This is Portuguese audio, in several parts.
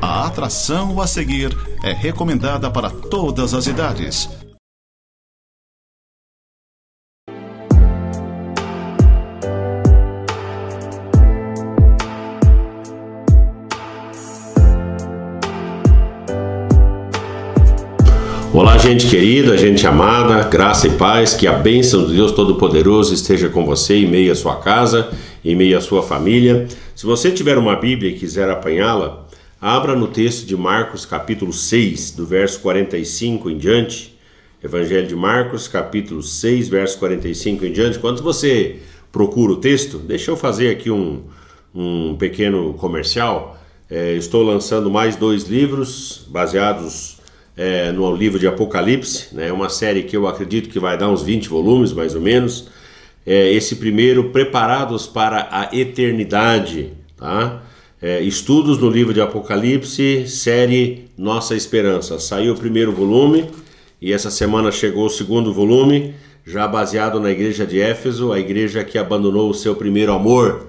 A atração a seguir é recomendada para todas as idades. Olá, gente querida, gente amada, graça e paz, que a bênção de Deus Todo-Poderoso esteja com você em meio à sua casa, em meio à sua família. Se você tiver uma Bíblia e quiser apanhá-la, abra no texto de Marcos, capítulo 6, do verso 45 em diante. Evangelho de Marcos, capítulo 6, verso 45 em diante. Quando você procura o texto, deixa eu fazer aqui um pequeno comercial. Estou lançando mais 2 livros baseados no livro de Apocalipse, né? Uma série que eu acredito que vai dar uns 20 volumes, mais ou menos. Esse primeiro, Preparados para a Eternidade, tá? Estudos no livro de Apocalipse, série Nossa Esperança. Saiu o primeiro volume e essa semana chegou o segundo volume, já baseado na igreja de Éfeso, a igreja que abandonou o seu primeiro amor.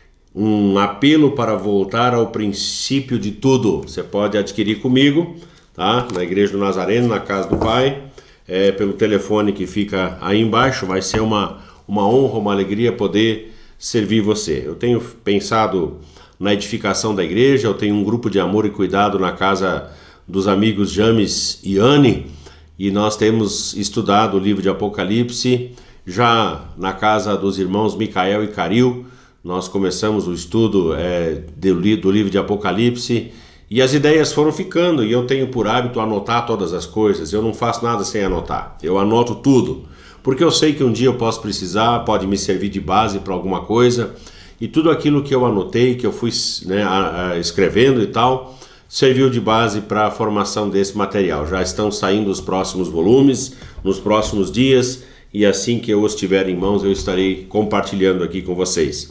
Um apelo para voltar ao princípio de tudo. Você pode adquirir comigo, tá? Na Igreja do Nazareno, na casa do Pai, pelo telefone que fica aí embaixo. Vai ser uma honra, uma alegria poder servir você. Eu tenho pensado na edificação da igreja, eu tenho um grupo de amor e cuidado na casa dos amigos James e Anne, e nós temos estudado o livro de Apocalipse. Já na casa dos irmãos Micael e Caril, nós começamos o estudo do livro de Apocalipse, e as ideias foram ficando, e eu tenho por hábito anotar todas as coisas. Eu não faço nada sem anotar, eu anoto tudo, porque eu sei que um dia eu posso precisar, pode me servir de base para alguma coisa, e tudo aquilo que eu anotei, que eu fui escrevendo e tal, serviu de base para a formação desse material. Já estão saindo os próximos volumes, nos próximos dias, e assim que eu os tiver em mãos, eu estarei compartilhando aqui com vocês.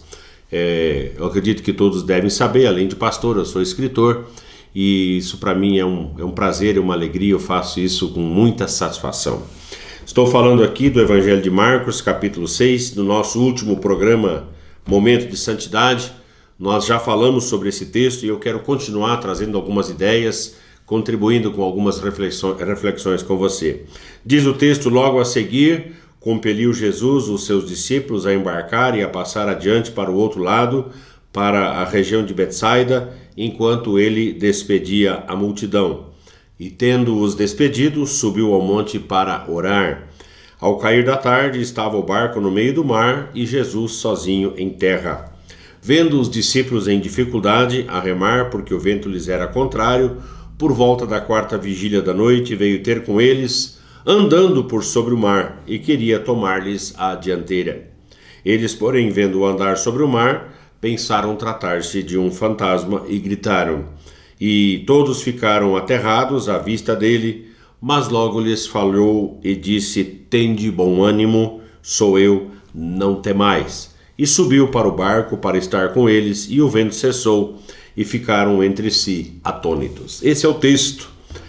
Eu acredito que todos devem saber, além de pastor, eu sou escritor, e isso para mim é um prazer, é uma alegria, eu faço isso com muita satisfação. Estou falando aqui do Evangelho de Marcos, capítulo 6, do nosso último programa Momento de Santidade. Nós já falamos sobre esse texto e eu quero continuar trazendo algumas ideias, contribuindo com algumas reflexões com você. Diz o texto: logo a seguir, compeliu Jesus os seus discípulos a embarcar e a passar adiante para o outro lado, para a região de Betsaida, enquanto ele despedia a multidão. E tendo-os despedido, subiu ao monte para orar. Ao cair da tarde, estava o barco no meio do mar e Jesus sozinho em terra. Vendo os discípulos em dificuldade a remar, porque o vento lhes era contrário, por volta da 4ª vigília da noite, veio ter com eles, andando por sobre o mar, e queria tomar-lhes a dianteira. Eles, porém, vendo-o andar sobre o mar, pensaram tratar-se de um fantasma e gritaram. E todos ficaram aterrados à vista dele, mas logo lhes falou e disse: tende bom ânimo, sou eu, não temais. E subiu para o barco para estar com eles, e o vento cessou, e ficaram entre si atônitos. Esse é o texto.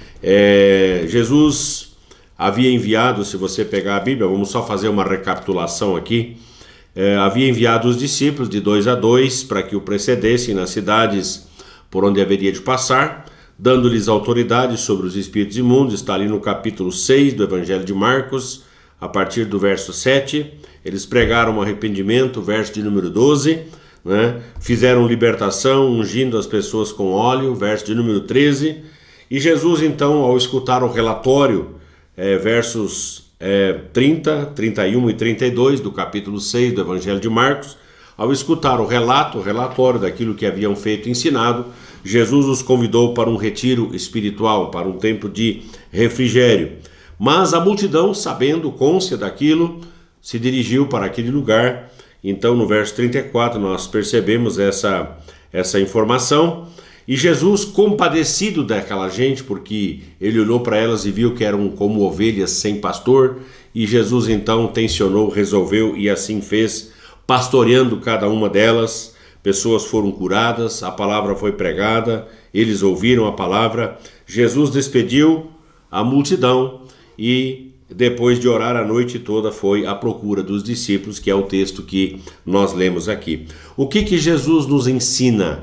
Jesus havia enviado, se você pegar a Bíblia, vamos só fazer uma recapitulação aqui, havia enviado os discípulos de 2 a 2 para que o precedessem nas cidades por onde haveria de passar, dando-lhes autoridade sobre os espíritos imundos. Está ali no capítulo 6 do Evangelho de Marcos, a partir do verso 7. Eles pregaram o arrependimento, verso de número 12, né? Fizeram libertação, ungindo as pessoas com óleo, verso de número 13. E Jesus, então, ao escutar o relatório, versos 30, 31 e 32 do capítulo 6 do Evangelho de Marcos, ao escutar o relatório daquilo que haviam feito e ensinado, Jesus os convidou para um retiro espiritual, para um tempo de refrigério. Mas a multidão, sabendo, cônscia daquilo, se dirigiu para aquele lugar. Então, no verso 34, nós percebemos essa informação. E Jesus, compadecido daquela gente, porque ele olhou para elas e viu que eram como ovelhas sem pastor, e Jesus então tensionou, resolveu e assim fez, pastoreando cada uma delas. Pessoas foram curadas, a palavra foi pregada, eles ouviram a palavra. Jesus despediu a multidão e, depois de orar a noite toda, foi à procura dos discípulos, que é o texto que nós lemos aqui. O que Jesus nos ensina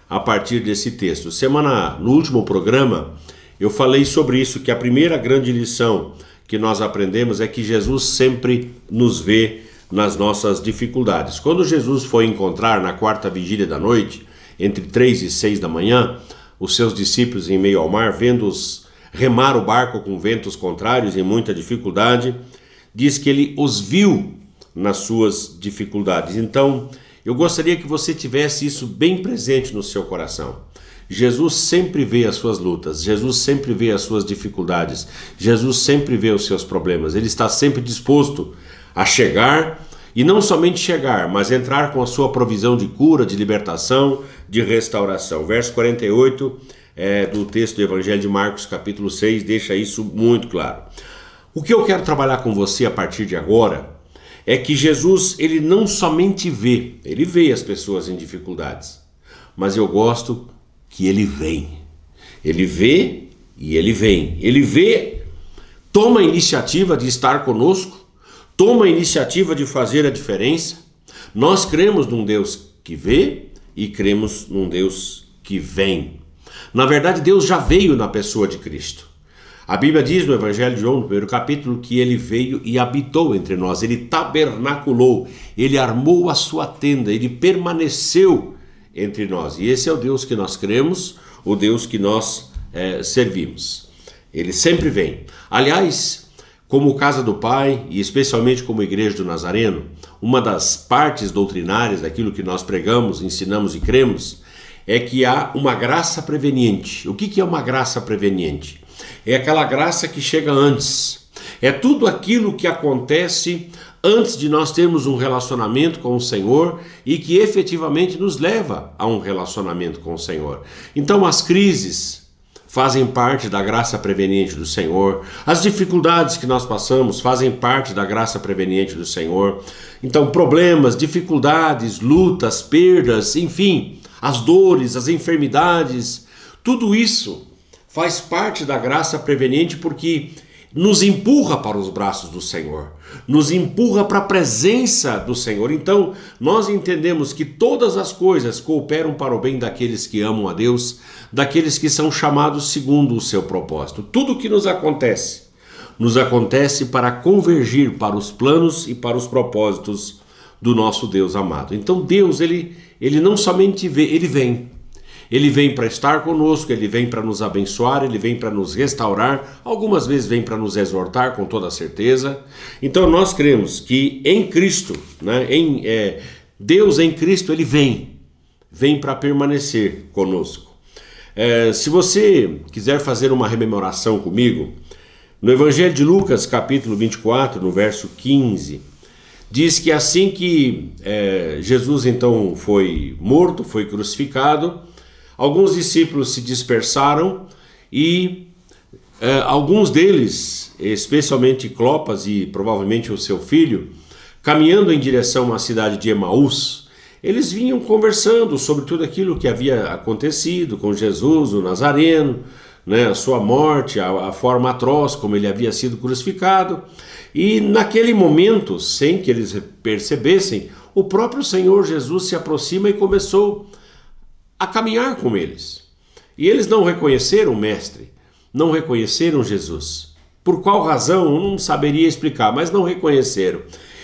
a partir desse texto. No último programa, eu falei sobre isso, que a primeira grande lição que nós aprendemos é que Jesus sempre nos vê nas nossas dificuldades. Quando Jesus foi encontrar na quarta vigília da noite, entre 3 e 6 da manhã, os seus discípulos em meio ao mar, vendo-os remar o barco com ventos contrários e muita dificuldade, diz que ele os viu nas suas dificuldades. Então, eu gostaria que você tivesse isso bem presente no seu coração. Jesus sempre vê as suas lutas, Jesus sempre vê as suas dificuldades, Jesus sempre vê os seus problemas. Ele está sempre disposto a chegar, e não somente chegar, mas entrar com a sua provisão de cura, de libertação, de restauração. Verso 48 do texto do Evangelho de Marcos, capítulo 6, deixa isso muito claro. O que eu quero trabalhar com você a partir de agora é que Jesus, ele não somente vê, ele vê as pessoas em dificuldades, mas eu gosto que ele vem. Ele vê e ele vem. Ele vê, toma a iniciativa de estar conosco, toma a iniciativa de fazer a diferença. Nós cremos num Deus que vê e cremos num Deus que vem. Na verdade, Deus já veio na pessoa de Cristo. A Bíblia diz no Evangelho de João, no primeiro capítulo, que ele veio e habitou entre nós. Ele tabernaculou, ele armou a sua tenda, ele permaneceu entre nós. E esse é o Deus que nós cremos, o Deus que nós servimos. Ele sempre vem. Aliás, como Casa do Pai, e especialmente como Igreja do Nazareno, uma das partes doutrinárias daquilo que nós pregamos, ensinamos e cremos, é que há uma graça preveniente. O que é uma graça preveniente? É aquela graça que chega antes. É tudo aquilo que acontece antes de nós termos um relacionamento com o Senhor e que efetivamente nos leva a um relacionamento com o Senhor. Então as crises fazem parte da graça preveniente do Senhor. As dificuldades que nós passamos fazem parte da graça preveniente do Senhor. Então problemas, dificuldades, lutas, perdas, enfim, as dores, as enfermidades, tudo isso faz parte da graça preveniente porque nos empurra para os braços do Senhor, nos empurra para a presença do Senhor. Então nós entendemos que todas as coisas cooperam para o bem daqueles que amam a Deus, daqueles que são chamados segundo o seu propósito. Tudo o que nos acontece para convergir para os planos e para os propósitos do nosso Deus amado. Então Deus, ele não somente vê, ele vem. Ele vem para estar conosco, ele vem para nos abençoar, ele vem para nos restaurar, algumas vezes vem para nos exortar, com toda certeza. Então nós cremos que em Cristo, Deus em Cristo, ele vem para permanecer conosco. Se você quiser fazer uma rememoração comigo, no Evangelho de Lucas, capítulo 24, no verso 15, diz que assim que Jesus então foi morto, foi crucificado, alguns discípulos se dispersaram e alguns deles, especialmente Clopas e provavelmente o seu filho, caminhando em direção à cidade de Emaús, eles vinham conversando sobre tudo aquilo que havia acontecido com Jesus, o Nazareno, a sua morte, a forma atroz como ele havia sido crucificado. E naquele momento, sem que eles percebessem, o próprio Senhor Jesus se aproxima e começou a caminhar com eles. E eles não reconheceram o Mestre, não reconheceram Jesus. Por qual razão, eu não saberia explicar, mas não reconheceram.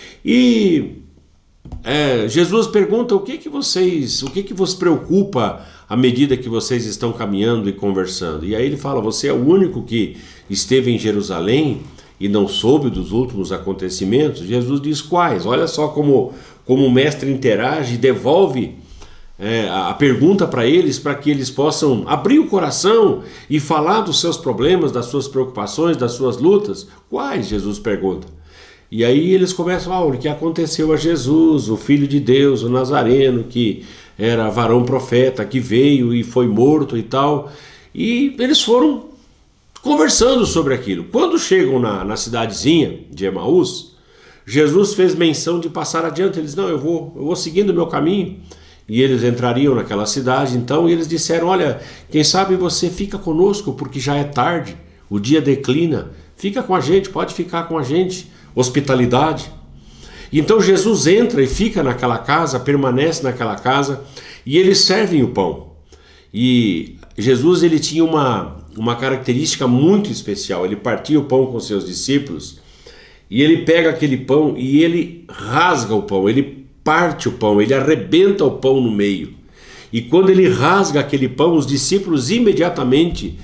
E Jesus pergunta o que vos preocupa à medida que vocês estão caminhando e conversando. E aí ele fala, você é o único que esteve em Jerusalém e não soube dos últimos acontecimentos? Jesus diz, quais? Olha só como o Mestre interage e devolve a pergunta para eles, para que eles possam abrir o coração e falar dos seus problemas, das suas preocupações, das suas lutas. Quais? Jesus pergunta. E aí eles começam, o que aconteceu a Jesus, o Filho de Deus, o Nazareno, que era varão profeta, que veio e foi morto e tal. E eles foram conversando sobre aquilo. Quando chegam na cidadezinha de Emaús, Jesus fez menção de passar adiante. Eles, não, eu vou seguindo o meu caminho. E eles entrariam naquela cidade, então, e eles disseram, olha, quem sabe você fica conosco, porque já é tarde, o dia declina, fica com a gente, pode ficar com a gente, hospitalidade. Então Jesus entra e fica naquela casa, permanece naquela casa, e eles servem o pão. E Jesus, ele tinha uma característica muito especial. Ele partia o pão com seus discípulos e ele pega aquele pão e ele rasga o pão, ele parte o pão, ele arrebenta o pão no meio. E quando ele rasga aquele pão, os discípulos imediatamente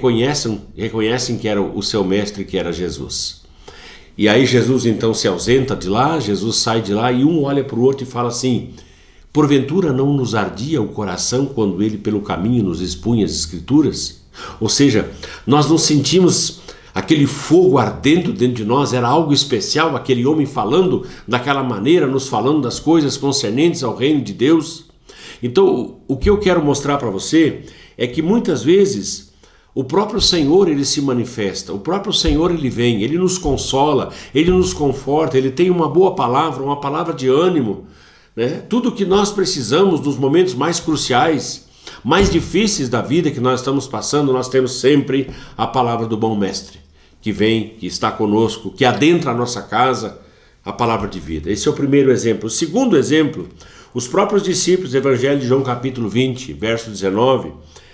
reconhecem que era o seu mestre, que era Jesus. E aí Jesus então se ausenta de lá, Jesus sai de lá e um olha para o outro e fala assim: porventura não nos ardia o coração quando ele pelo caminho nos expunha as Escrituras? Ou seja, nós não sentimos aquele fogo ardendo dentro de nós, era algo especial, aquele homem falando daquela maneira, nos falando das coisas concernentes ao reino de Deus. Então, o que eu quero mostrar para você é que muitas vezes o próprio Senhor, ele se manifesta, o próprio Senhor, ele vem, ele nos consola, ele nos conforta, ele tem uma boa palavra, uma palavra de ânimo, né? Tudo o que nós precisamos nos momentos mais cruciais, mais difíceis da vida que nós estamos passando, nós temos sempre a palavra do bom mestre, que vem, que está conosco, que adentra a nossa casa, a palavra de vida. Esse é o primeiro exemplo. O segundo exemplo, os próprios discípulos, Evangelho de João capítulo 20, verso 19,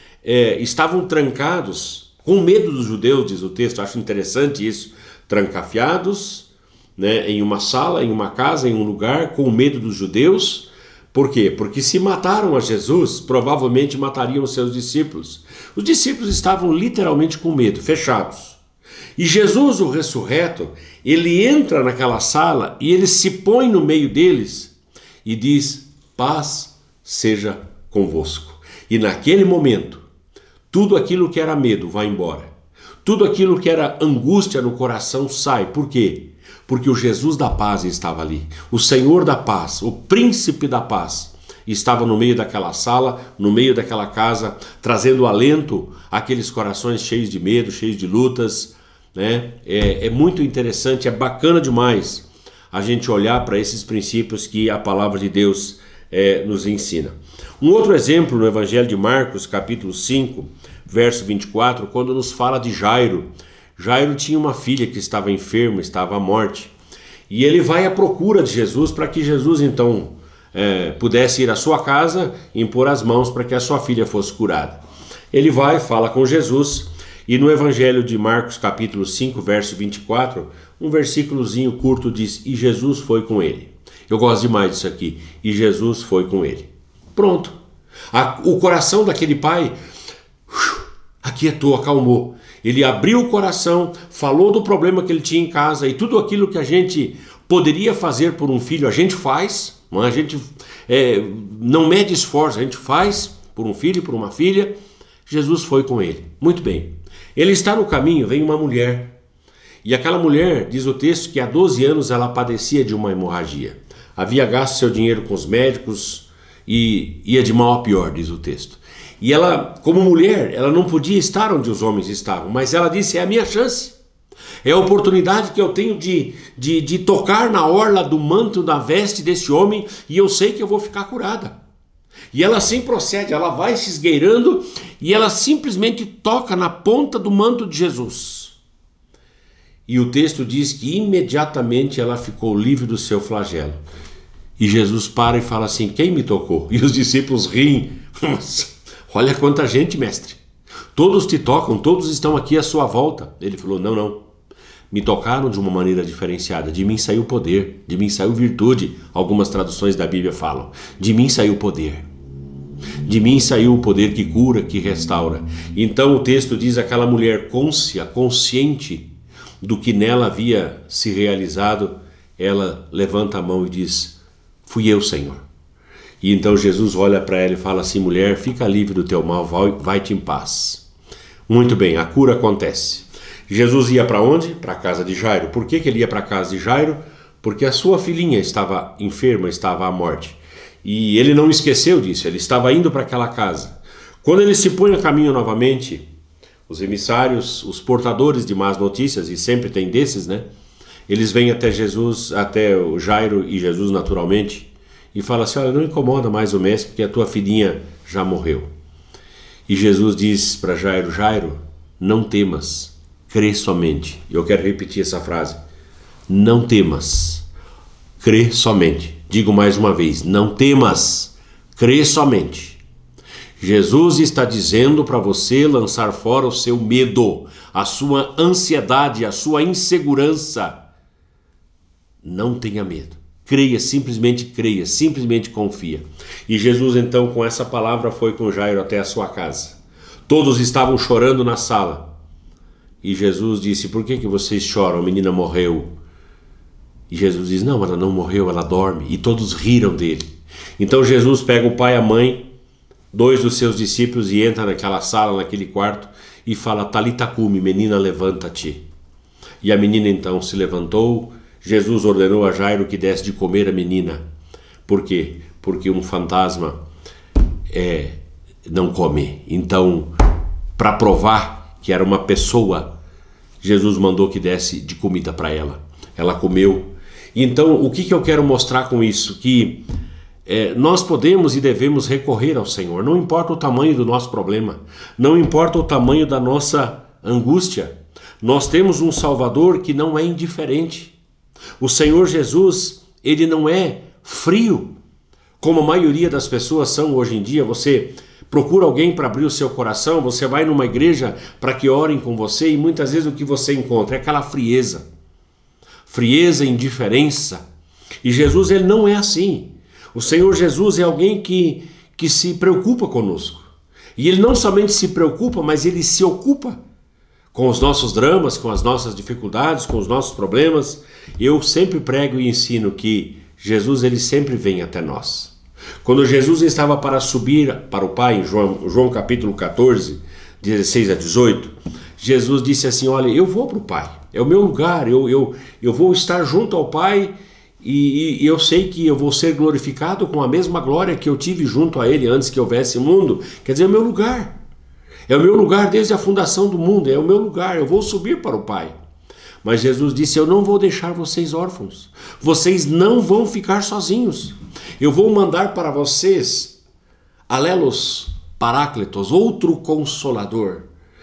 estavam trancados, com medo dos judeus, diz o texto. Acho interessante isso, trancafiados, né, em uma sala, em uma casa, em um lugar, com medo dos judeus. Por quê? Porque se mataram a Jesus, provavelmente matariam os seus discípulos. Os discípulos estavam literalmente com medo, fechados. E Jesus, o ressurreto, ele entra naquela sala e ele se põe no meio deles e diz: paz seja convosco. E naquele momento, tudo aquilo que era medo vai embora. Tudo aquilo que era angústia no coração sai. Por quê? Porque o Jesus da paz estava ali. O Senhor da paz, o príncipe da paz, estava no meio daquela sala, no meio daquela casa, trazendo alento àqueles corações cheios de medo, cheios de lutas, né? É muito interessante, é bacana demais a gente olhar para esses princípios que a palavra de Deus nos ensina. Um outro exemplo no Evangelho de Marcos, capítulo 5, verso 24, quando nos fala de Jairo. Jairo tinha uma filha que estava enferma, estava à morte. E ele vai à procura de Jesus para que Jesus então pudesse ir à sua casa e impor as mãos para que a sua filha fosse curada. Ele vai, fala com Jesus, e no Evangelho de Marcos, capítulo 5, verso 24, um versículozinho curto diz: e Jesus foi com ele. Eu gosto demais disso aqui. E Jesus foi com ele. Pronto. O coração daquele pai aquietou, acalmou. Ele abriu o coração, falou do problema que ele tinha em casa, e tudo aquilo que a gente poderia fazer por um filho, a gente faz. A gente não mede esforço, a gente faz por um filho, por uma filha. Jesus foi com ele. Muito bem. Ele está no caminho, vem uma mulher. E aquela mulher, diz o texto, que há 12 anos ela padecia de uma hemorragia. Havia gasto seu dinheiro com os médicos e ia de mal a pior, diz o texto. E ela, como mulher, ela não podia estar onde os homens estavam, mas ela disse: é a minha chance. É a oportunidade que eu tenho de tocar na orla do manto, da veste desse homem, e eu sei que eu vou ficar curada. E ela assim procede, ela vai se esgueirando e ela simplesmente toca na ponta do manto de Jesus. E o texto diz que imediatamente ela ficou livre do seu flagelo. E Jesus para e fala assim: quem me tocou? E os discípulos riem. Olha quanta gente, mestre. Todos te tocam, todos estão aqui à sua volta. Ele falou: não. Me tocaram de uma maneira diferenciada. De mim saiu poder, de mim saiu virtude. Algumas traduções da Bíblia falam: de mim saiu poder. De mim saiu o poder que cura, que restaura. Então o texto diz: aquela mulher consciente do que nela havia se realizado, ela levanta a mão e diz: fui eu, Senhor. E então Jesus olha para ela e fala assim: mulher, fica livre do teu mal, vai-te em paz. Muito bem, a cura acontece. Jesus ia para onde? Para a casa de Jairo. Por que ele ia para a casa de Jairo? Porque a sua filhinha estava enferma, estava à morte. E ele não esqueceu disso, ele estava indo para aquela casa. Quando ele se põe a caminho novamente, os emissários, os portadores de más notícias, e sempre tem desses, né? Eles vêm até Jesus, até o Jairo e Jesus naturalmente, e falam assim: olha, não incomoda mais o mestre, porque a tua filhinha já morreu. E Jesus diz para Jairo: Jairo, não temas, crê somente. Eu quero repetir essa frase: não temas, crê somente. Digo mais uma vez: não temas, crê somente. Jesus está dizendo para você lançar fora o seu medo, a sua ansiedade, a sua insegurança. Não tenha medo. Creia, simplesmente confia. E Jesus então com essa palavra foi com Jairo até a sua casa. Todos estavam chorando na sala. E Jesus disse: por que vocês choram? A menina morreu. E Jesus diz: não, ela não morreu, ela dorme. E todos riram dele. Então Jesus pega o pai e a mãe, 2 dos seus discípulos, e entra naquela sala, naquele quarto, e fala: Talita cumi, menina, levanta-te. E a menina então se levantou. Jesus ordenou a Jairo que desse de comer a menina. Por quê? Porque um fantasma não come. Então, para provar que era uma pessoa, Jesus mandou que desse de comida para ela. Ela comeu. Então, o que eu quero mostrar com isso? Que nós podemos e devemos recorrer ao Senhor. Não importa o tamanho do nosso problema. Não importa o tamanho da nossa angústia. Nós temos um Salvador que não é indiferente. O Senhor Jesus, ele não é frio, como a maioria das pessoas são hoje em dia. Você procura alguém para abrir o seu coração, você vai numa igreja para que orem com você e muitas vezes o que você encontra é aquela frieza. Frieza, indiferença. E Jesus, ele não é assim. O Senhor Jesus é alguém que se preocupa conosco. E ele não somente se preocupa, mas ele se ocupa com os nossos dramas, com as nossas dificuldades, com os nossos problemas. Eu sempre prego e ensino que Jesus, ele sempre vem até nós. Quando Jesus estava para subir para o Pai, em João capítulo 14, 16 a 18, Jesus disse assim: olha, eu vou para o Pai, é o meu lugar, eu vou estar junto ao Pai e eu sei que eu vou ser glorificado com a mesma glória que eu tive junto a Ele antes que houvesse mundo. Quer dizer, é o meu lugar. É o meu lugar desde a fundação do mundo, é o meu lugar, eu vou subir para o Pai. Mas Jesus disse: eu não vou deixar vocês órfãos, vocês não vão ficar sozinhos. Eu vou mandar para vocês, Alelos Paráclitos, outro Consolador.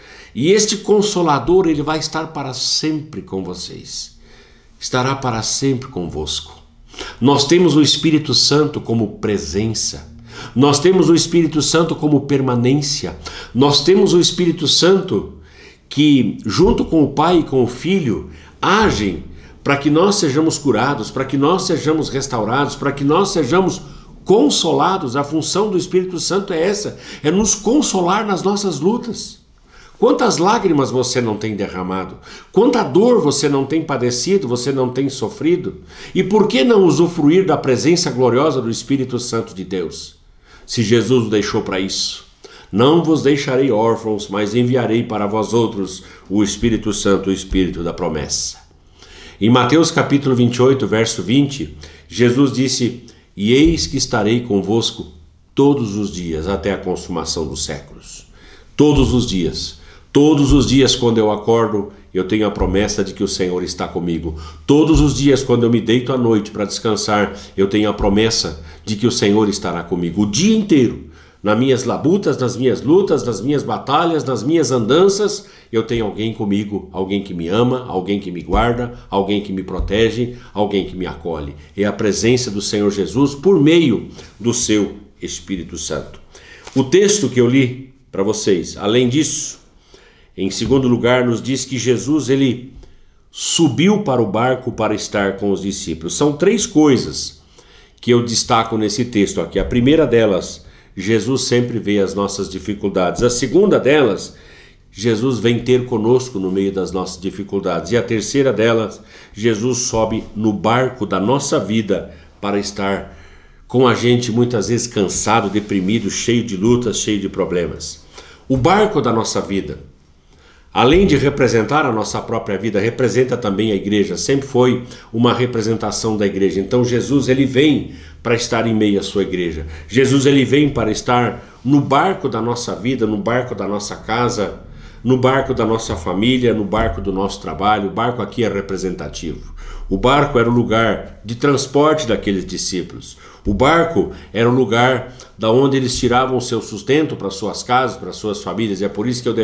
E este Consolador, ele vai estar para sempre com vocês, estará para sempre convosco. Nós temos o Espírito Santo como presença. Nós temos o Espírito Santo como permanência. Nós temos o Espírito Santo que, junto com o Pai e com o Filho, agem para que nós sejamos curados, para que nós sejamos restaurados, para que nós sejamos consolados. A função do Espírito Santo é essa, é nos consolar nas nossas lutas. Quantas lágrimas você não tem derramado? Quanta dor você não tem padecido, você não tem sofrido? E por que não usufruir da presença gloriosa do Espírito Santo de Deus? Se Jesus o deixou para isso. Não vos deixarei órfãos, mas enviarei para vós outros o Espírito Santo, o Espírito da promessa. Em Mateus capítulo 28, verso 20, Jesus disse: e eis que estarei convosco todos os dias, até a consumação dos séculos. Todos os dias. Todos os dias quando eu acordo, eu tenho a promessa de que o Senhor está comigo. Todos os dias quando eu me deito à noite para descansar, eu tenho a promessa de que o Senhor estará comigo o dia inteiro. Nas minhas labutas, nas minhas lutas, nas minhas batalhas, nas minhas andanças, eu tenho alguém comigo, alguém que me ama, alguém que me guarda, alguém que me protege, alguém que me acolhe. É a presença do Senhor Jesus por meio do seu Espírito Santo. O texto que eu li para vocês, além disso, em segundo lugar, nos diz que Jesus, ele subiu para o barco para estar com os discípulos. São 3 coisas que eu destaco nesse texto aqui. A primeira delas, Jesus sempre vê as nossas dificuldades. A segunda delas, Jesus vem ter conosco no meio das nossas dificuldades. E a terceira delas, Jesus sobe no barco da nossa vida para estar com a gente muitas vezes cansado, deprimido, cheio de lutas, cheio de problemas. O barco da nossa vida, além de representar a nossa própria vida, representa também a igreja. Sempre foi uma representação da igreja. Então Jesus, ele vem para estar em meio à sua igreja. Jesus, ele vem para estar no barco da nossa vida, no barco da nossa casa, no barco da nossa família, no barco do nosso trabalho. O barco aqui é representativo. O barco era o lugar de transporte daqueles discípulos. O barco era o lugar da onde eles tiravam o seu sustento para suas casas, para suas famílias. E é por isso que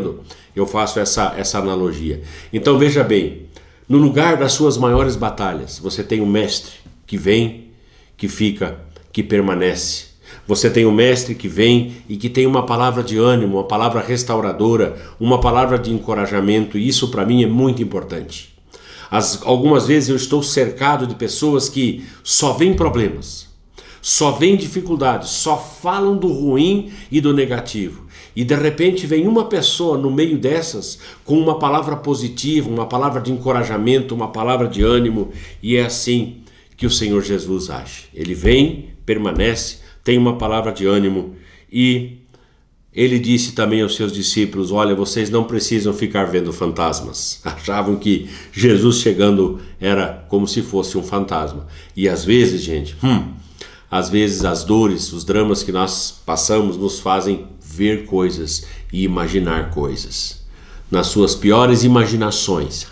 eu faço essa analogia. Então veja bem, no lugar das suas maiores batalhas, você tem um mestre que vem, que fica, que permanece. Você tem um mestre que vem e que tem uma palavra de ânimo, uma palavra restauradora, uma palavra de encorajamento, e isso para mim é muito importante. Algumas vezes eu estou cercado de pessoas que só veem problemas, só veem dificuldades, só falam do ruim e do negativo. E de repente vem uma pessoa no meio dessas com uma palavra positiva, uma palavra de encorajamento, uma palavra de ânimo, e é assim que o Senhor Jesus age. Ele vem, permanece, tem uma palavra de ânimo, e ele disse também aos seus discípulos: olha, vocês não precisam ficar vendo fantasmas. Achavam que Jesus chegando era como se fosse um fantasma. E às vezes, gente, às vezes as dores, os dramas que nós passamos nos fazem ver coisas e imaginar coisas. Nas suas piores imaginações,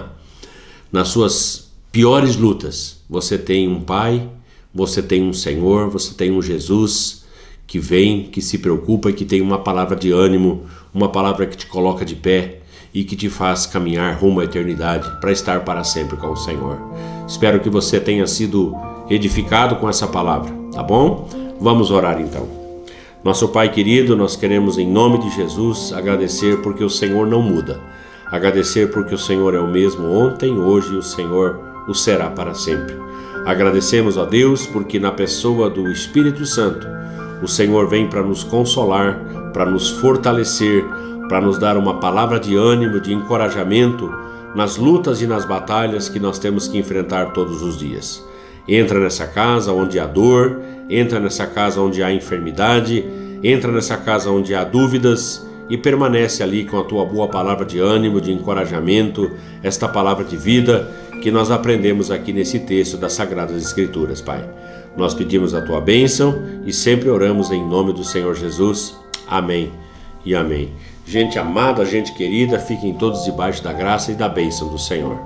nas suas piores lutas, você tem um Pai, você tem um Senhor, você tem um Jesus que vem, que se preocupa e que tem uma palavra de ânimo, uma palavra que te coloca de pé e que te faz caminhar rumo à eternidade para estar para sempre com o Senhor. Espero que você tenha sido edificado com essa palavra, tá bom? Vamos orar então. Nosso Pai querido, nós queremos em nome de Jesus agradecer porque o Senhor não muda. Agradecer porque o Senhor é o mesmo ontem, hoje, e o Senhor o será para sempre. Agradecemos a Deus porque na pessoa do Espírito Santo o Senhor vem para nos consolar, para nos fortalecer, para nos dar uma palavra de ânimo, de encorajamento nas lutas e nas batalhas que nós temos que enfrentar todos os dias. Entra nessa casa onde há dor, entra nessa casa onde há enfermidade, entra nessa casa onde há dúvidas e permanece ali com a tua boa palavra de ânimo, de encorajamento, esta palavra de vida que nós aprendemos aqui nesse texto das Sagradas Escrituras, Pai. Nós pedimos a tua bênção e sempre oramos em nome do Senhor Jesus. Amém e amém. Gente amada, gente querida, fiquem todos debaixo da graça e da bênção do Senhor.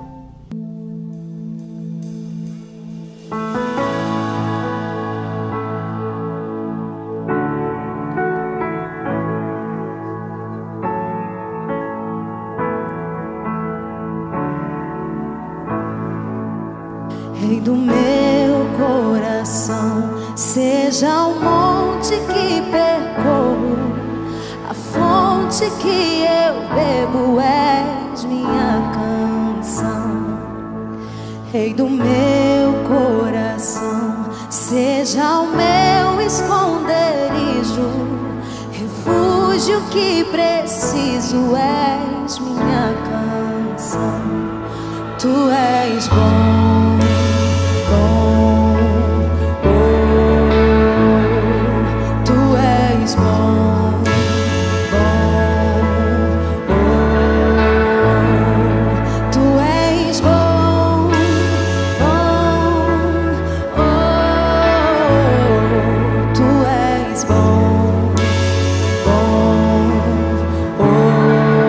Rei do meu coração, seja o monte que percorro, a fonte que eu bebo, és minha canção. Rei do meu coração, seja o meu esconderijo, refúgio que preciso, és minha canção. Tu és bom, bom, oh, tu és bom, bom, oh, tu és bom, bom, oh, tu és bom, bom, oh.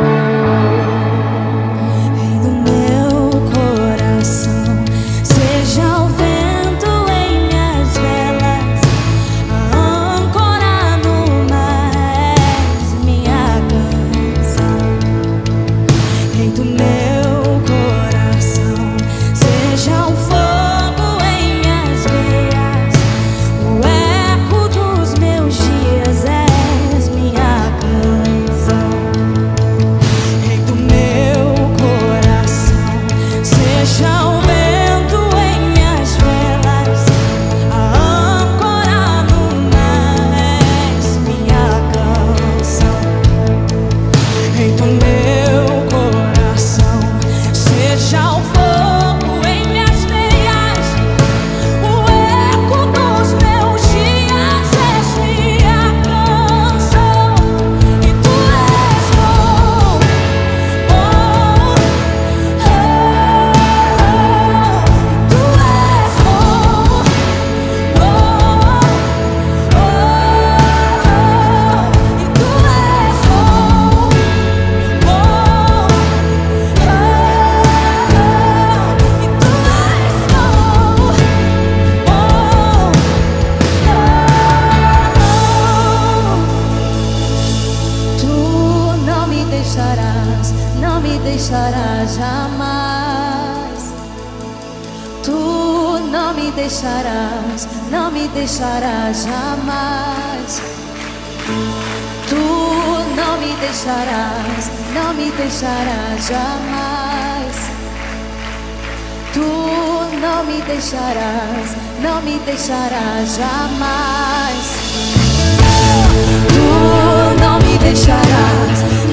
Rei do meu coração, seja o vento em minhas velas, a âncora no mar, és minha canção. Rei do meu coração, seja o fogo em minhas veias, o eco dos meus dias, és minha canção. Rei do meu coração, seja o vento em minhas velas, a âncora no mar, és minha canção. Rei do meu coração, seja o fogo em minhas veias, o eco dos meus dias, és minha canção. E tu és bom, oh, oh, oh. E tu és bom, oh, oh, oh. E tu és bom, oh, oh, oh. E tu és bom, Tu não me deixarás jamais. Tu não me deixarás, não me deixarás jamais. Tu não me deixarás, não me deixarás jamais. Tu não me deixarás, não me deixarás jamais. Tu não me deixarás,